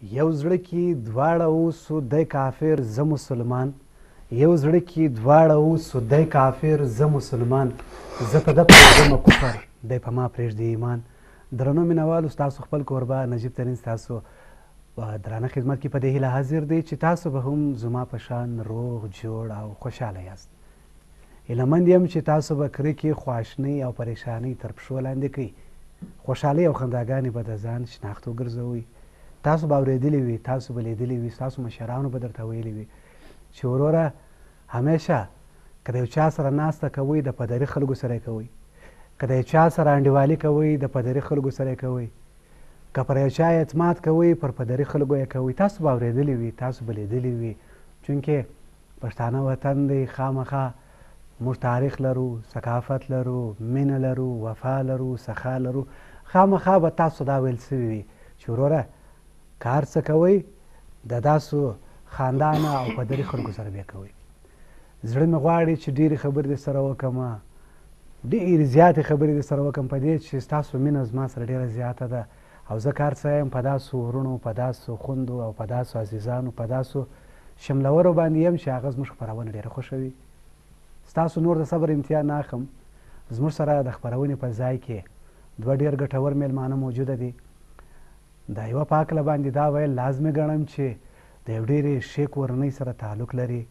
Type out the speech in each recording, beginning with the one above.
یو زړه کې دواړه اوسو دی کافر زه مسلمان یو زړه کې دواړه اوسو دی کافر زه مسلمان زه په ده پرېږدمه کفر دی په ما پرېږدي ایمان. درنو مینوالو ستاسو خپل کوربه نجیب ترین ستاسو درانه خدمت کې په دې هیله حاضر دی چې تاسو به هم زما په شان روغ جوړ او خوشحاله یاست. هیلهمند یم چې تاسو به کرکې خواشنۍ او پریشانۍ تر پښو لاندې کوئ. خوشحالۍ او خنداګانې به د ځان شناخت وګرځوئ. تاسو به اورېدلي وي، تاسو به لیدلي وي، ستاسو مشرانو به درته ویلي وي چې وروره همیشه که د یو چا سره ناسته کوئ د پدري خلکو سره یې کوئ، که د یو چا سره انډیوالي کوئ د پدري خلکو سره یې کوئ، که پر یو چا اعتماد کوئ پر پدري خلکو یې کوئ. تاسو به اورېدلي وي، تاسو به لیدلي وي، چونکې پښتانه وطن دی، خامخا موږ تاریخ لرو، ثقافت لرو، مینه لرو، وفا لرو، سخا لرو. خامخا به تاسو دا ویل سوي وي چې وروره که هر څه کوئ د داسو خاندانه او پدري خلکو سره بیا کوئ. زړه مې غواړي چې ډېرې خبرې دې سره وکړم، ډېرې زیاتې خبرې دې سره وکړم په دې چې ستاسو مینه زما سره ډېره زیاته ده او زه که هر څه یم په داسو ورونو، په داسو خوندو او په داسو عزیزانو، په داسو شملورو باندې یم چې هغه زموږ خپرونه ډېره خوښوي. ستاسو نور د صبر امتحان نه اخلم. زموږ سره د خپرونې په ځای کې دوه ډېر ګټور میلمانه موجوده دي. د یوه په هکله باندې دا ویل لازمي ګڼم چې د یو ډېرې ښې کورنۍ سره تعلق لري.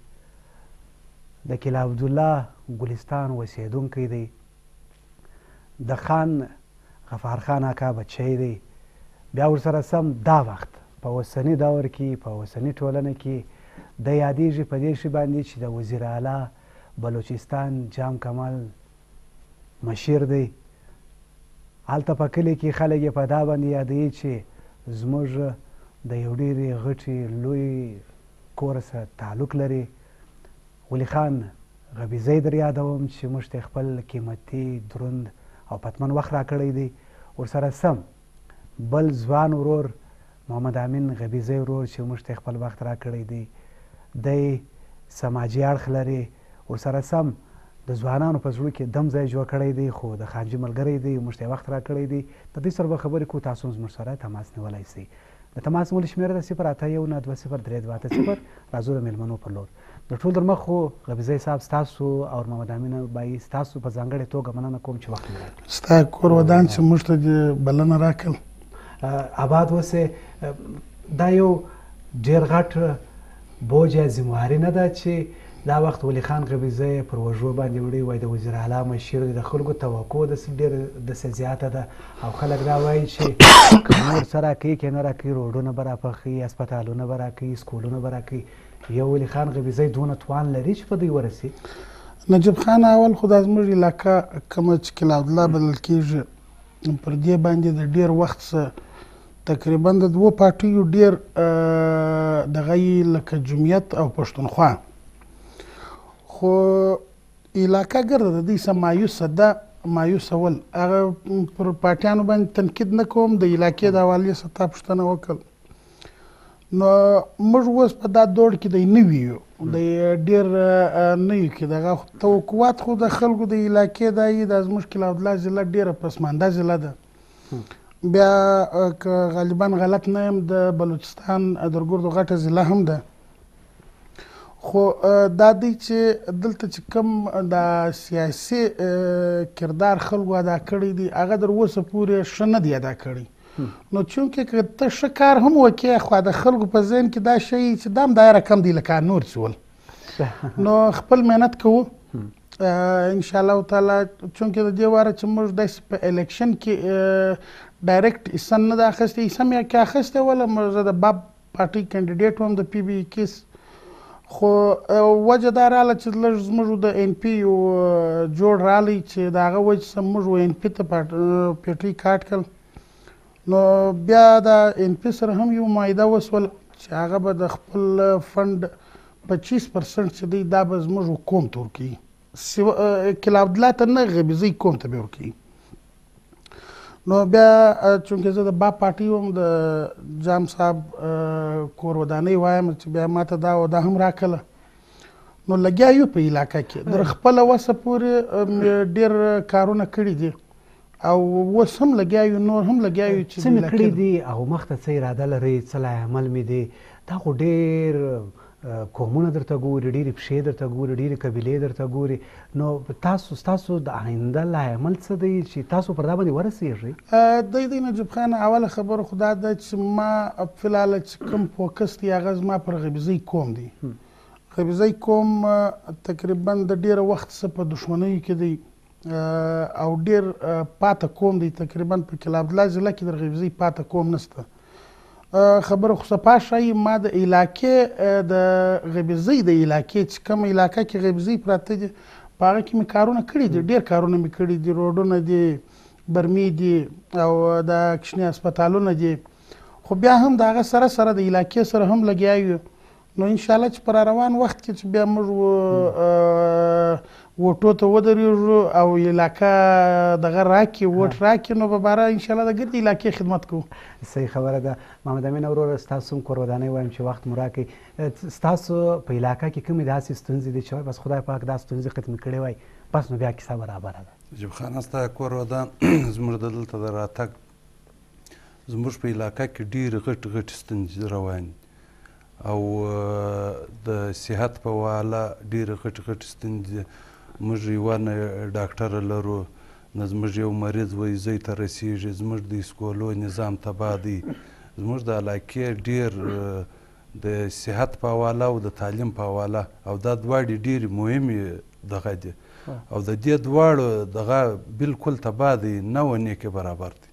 د کلا عبدالله ګلستان اوسېدونکی دی. د خان غفار خان اکا بچی دی. بیا ورسره سم دا وخت په اوسني دور کې، په اوسني ټولنه کې د یادېږي په دې شي باندې چې د وزیر اعلی بلوچستان جام کمال مشیر دی. هلته په کلي کې خلک یې په دا باندې یادوي چې زموږ د یو ډېرې غټې لوی کور سره تعلق لري. ولی خان غبیزی در یادوم چې موږ ته خپل قیمتي دروند او پتمن وخت راکړی دی. ورسره سم بل ځوان ورور محمد امین غبیزی ورور چې موږ ته خپل وخت راکړی دی. دی سماجي اړخ لري. ورسره سم د ځوانانو په زړه کې دم ځای جوړ کړی دی خو د خانجي ملګری دی، موږ ته وخت راکړی دی. د دې سره به خبرې کوو. تاسو هم زموږ سره تماس نیولی شئ. د تماس نیولو شمېره د 081920328 راځو د میلمنو پر لور. د ټول در مخ خو غبیزی صاحب ستاسو او محمد امین بایی ستاسو په ځانګړې توګه مننه کوم چې وخت مو راکړ. ستا کور ودان چې موږ ته دې بلنه راکړل. آباد اوسې. دا یو ډېر غټ بوج یا ذمهواري نه ده چې دا وخت ولی خان غبیزی پر وژو باندې وړي وای د وزیر اعلی مشیر دی. د خلکو توقع ډېر داسې زیاته ده او خلک دا وایي چې که نور څه راکوي که نه راکوي روډونه به راپخوي، هسپتالونه به راکوي، سکولونه به راکوي. یو ولی خان غبیزی دونه توان لري چې په دوی ورسي. نجیب خان اول خو دا زموږ علاقه کومه چې کلا عبدالله بلل کېږي پر دې باندې د ډېر وخت څه تقریبا د دوو پارټیو ډېر دغه یې لکه جمعیت او پښتونخوا، خو علاقه ګرده د دوی څه مایوسه ده. مایوسه ول هغه پر پارټیانو باندې تنقید نه کوم، د علاقې د حوالې څخه تا پوښتنه وکړل. نو موږ اوس په دا دور کې دی نه یو، د ډېر نه یو کې دغه توقعات خو د خلکو د علاقې دا یي دا زموږ کلا عبدالله ضلع ډېره پسمانده ضلع ده. بیا که غالبا غلط نه یم د بلوچستان درګردو غټه ضلع هم ده. خو دا دی چې دلته چې کوم د سیاسي کردار خلکو ادا کړی دی هغه تر اوسه پورې ښه نه دی ادا کړی. نو چونکې که ته ښه کار هم وکړې خو د خلکو په ذهن کې دا شی چې دا هم دا رقم دی لکه نور څه ول. نو خپل محنت کوو انشاءالله تعالی. چونکې د دې واره چې موږ داسې په الیکشن کې ډایرکټ حصه نه ده اخیستې، حصه مې کې اخیستې وله. زه د باب پارټۍ کینډیډیټ وم د پی بي کیس، خو وجه دا راغله چې لږ زموږ د این پي یو جوړ راغلی چې د هغه وجې څخه موږ این پي ته پټۍ کاټ کړل. نو بیا د این پي سره هم یو معاهده وسول چې هغه به د خپل فنډ 25% چې دی دا به زموږ قوم ته ورکوي، کلا عبدالله ته نه غبیزی قوم ته به ورکوي. نو بیا چونکې زه د با پارټي وم د جام صاحب کور ودانۍ وایم چې بیا ماته دا وعده هم راکړله. نو لګیا یو په علاقه کې در خپله وسه پورې ډېر کارونه کړي دي او اوس هم لګیا یو، نور هم لګیا یو چې څه مې کړي دي او مخته څه اراده لرئ، څه لای عمل مې دی؟ دا خو ډېر قومونه درته ګوري، ډېرې پښې درته ګوري، ډېرې قبیلې درته ګوري. نو ستاسو د آینده لای عمل څه دی چې تاسو پر دا باندې ورسېږئ؟ دی نجیب خان، اوله خبره خو دا ده چې ما فلحاله چې کوم فوکس دی هغه زما پر غبیزۍ قوم دی. غبیزۍ قوم تقریبا د ډېره وخت څه په دښمنیو کې دی او ډېر پاته قوم دی. تقریبا په کلاب الله ضلع کې د غبیزۍ پاته قوم نشته. خبره خو صفا ښایي ما د علاقې د غبیزۍ د علاقې چې کوم علاقه کې غبیزۍ پراته دي په هغه کې مې کارونه کړي دي، ډېر کارونه مې کړي دي. روډونه دي، برمې دي او د کشني هسپتالونه دي. خو بیا هم د هغه سره سره د علاقې سره هم لګیا یو. نو انشاءالله چې پر روان وخت کې چې بیا موږ ووټو ته ودرېږو او علاقه دغه راکړي، ووټ راکړي، نو به باره انشاءالله د ګردې علاقې خدمت کوو. صحیح خبره ده. محمد امین وروره، ستاسو هم کور ودانۍ وایم چې وخت مو راکړئ. ستاسو په علاقه کې کومې داسې ستونزې دي چې وایي بس خدای پاک دا ستونزې ختمې کړې وای، بس نو بیا کیسه برابره ده؟ نجیب خان، ستا کور ودان زموږ د دلته د راتګ زموږ په علاقه کې ډېرې غټې غټې ستونزې روان دي او د صحت په واله ډېرې غټې غټې ستونزې. موږ یوه نه ډاکټره لرو، نه زموږ یو مریض ویزۍ ته رسېږي، زموږ د اسکولو نظام تباه دی. زموږ د علاقې ډېر د صحت په حواله او د تعلیم په حواله او دا دواړې ډېرې مهمې دغه دي او د دې دواړو دغه بالکل تباه دی، نه و نیکې برابر دی.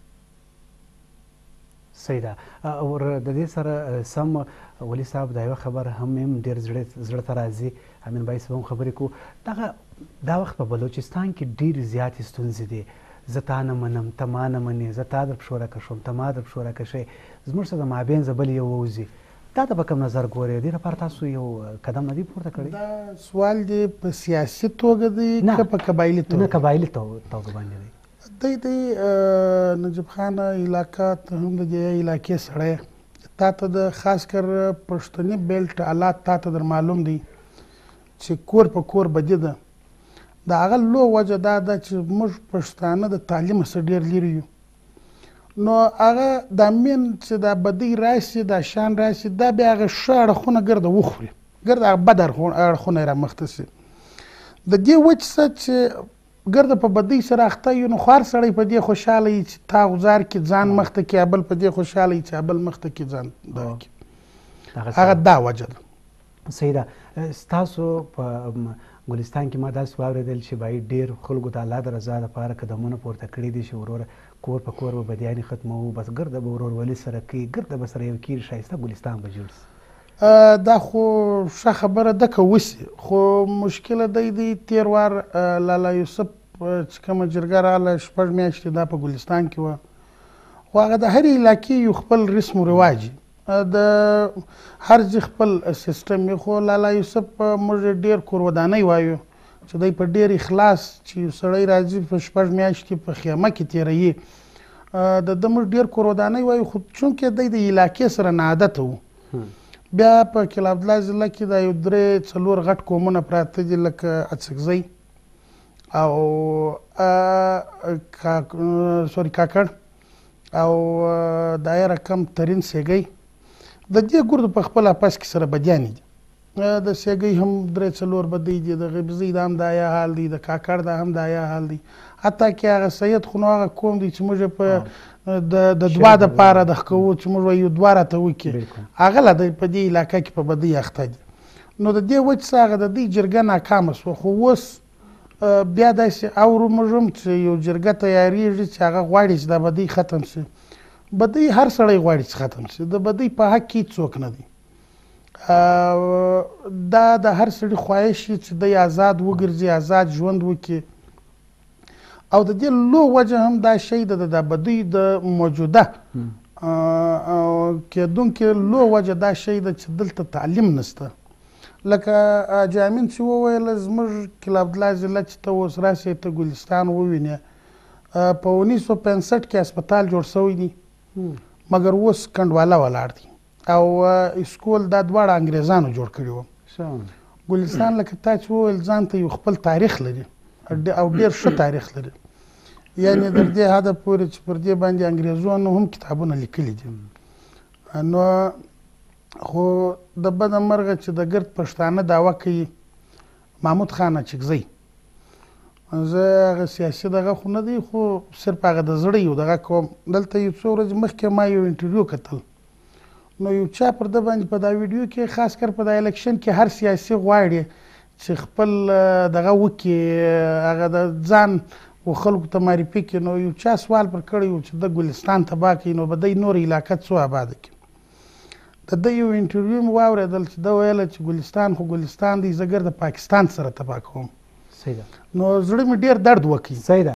صحیح ده. او د دې سره سم ولي صاحب دا یوه خبره هم ډېر زړه ته راځي، امین بای صاحب هم خبرې کوو. دا وخت په بلوچستان کې ډېرې زیاتې ستونزې دي. زه تا نه منم، ته ما نه منې، زه تا در پښو راکشوم، ته ما در پښو راکشئ، زموږ څه د مابین زه بل یو ووځي. دا ته په کوم نظر ګورې؟ دې لپاره تاسو یو قدم نه دی پورته کړی؟ دا سوال دی په سیاسي توګه دی که په قبایلي توګه؟ نه، قبایلي توګه باندې دی. دی نجیب خان علاقه ته هم د دې علاقې سړی، تا ته د خاص کر پښتني بیلټ حالات تا ته در معلوم دی چې کور په کور بدي ده. د هغه لو وجه دا ده چې موږ پښتانه د تعلیم څخه ډېر لرې یو. نو هغه دا مین چې دا بدۍ راشي، دا شان راشي، دا بیا هغه ښه اړخونه ګرده وخوري، ګرده هغه بد اړخونه یې رامخته شي. د دې وجې څه چې ګرده په بدۍ سره اخته یو، نو خو هر سړی په دې خوشحاله وي چې تا غوزار کړي ځان مخته کړي، بل په دې خوشحاله وي چې بل مخته کړي ځان دغه کړي. هغه دا وجه ده. صحیح ده. ستاسو په ګلستان کې ما داسې واورېدل چې باید ډېر خلکو د الله د رضا لپاره قدمونه پورته کړي دي چې وروره کور په کور به بدیانې ختموو، بس ګرده به ورورولي سره کوي، ګرده به سره یو کېږي، ښایسته ګلستان به جوړ شي. دا خو ښه خبره ده که وسي، خو مشکله دی تېر وار لالا یوسف چې کومه جرګه راغله 6 میاشتې دا په ګلستان کې وه، خو هغه د هرې علاقې یو خپل رسم و رواج د هر ځای خپل سیستم یې. خو لالا یوسف موږ ډېر کور ودانۍ وایو چې دی په ډېر اخلاص چې یو سړی راځي په 6 میاشتې په خیمه کې تېروي، د ده موږ ډېر کور ودانۍ وایو. خو چونکې دی د علاقې سره ناعادته و. بیا په کلاب الله ضلع کې دا یو 3-4 غټ قومونه پراته دي لکه اڅکزی او کاکړ او دا یې رقم ترین سیګی. د دې ګردو په خپل اپس کې سره بدیانې دي. د سیګی هم 3-4 بدۍ دي، د غبیزۍ دا هم دا یا حال دی، د کاکړ دا هم دا یا حال دی. حتی کې هغه سید خو نو هغه قوم دی چې موږ په د دوه دپاره د کوو چې موږ وایو دوه راته وکړي، هغه لا په دې علاقه کې په بدۍ اخته دي. نو د دې وجې څخه هغه د دې جرګه ناکامه شوه. خو اوس بیا داسې اورو موږ هم چې یو جرګه تیارېږي چې هغه غواړي چې دا بدۍ ختم شي. بدۍ هر سړی غواړي چې ختم شي، د بدۍ په حق کې څوک نه دی. دا د هر سړي خواهش وي چې دی آزاد وګرځي، آزاد ژوند وکړي. او د دې لو وجه هم دا شی ده، د بدۍ د موجوده کېدونکې لو وجه دا شی ده چې دلته تعلیم نشته. لکه جامین چې وویله زموږ کلاب الله ضلع چې ته اوس راسې ته ګلستان ووینې، په 1965 کې هسپتال جوړ شوی دی مګر اوس کنډواله ولاړ دی او اسکول دا دواړه انګریزانو جوړ کړي وو. ګلستان لکه تا چې وویل ځان ته یو خپل تاریخ لري او ډېر ښه تاریخ لري. یعنې تر دې حده پورې چې پر دې باندې انګریزانو هم کتابونه لیکلي دي. نو خو د بده مرغه چې د ګرد پښتانه دعوه کوي محمود خان اچکزی، زه هغه سیاسي دغه خو نه دی، خو صرف هغه د زړه یو دغه کوم. دلته یو څو ورځې مخکې ما یو انټرویو کتل، نو یو چا پر ده باندې په دا ویډیو کې خاص کر په دا الیکشن کې هر سیاسي غواړي چې خپل دغه وکړي، هغه د ځان و خلکو ته معرفي کړي. نو یو چا سوال پر کړی و چې د ګلستان تباه کړي نو به دی نور علاقه څو آباده کړي. د ده یو انټرویو مې واورېدل چې ده ویله چې ګلستان خو ګلستان دی، زه ګرد پاکستان سره تباه کوم. صحیح ده. نو زړه مې ډېر درد وکړي. صحیح ده.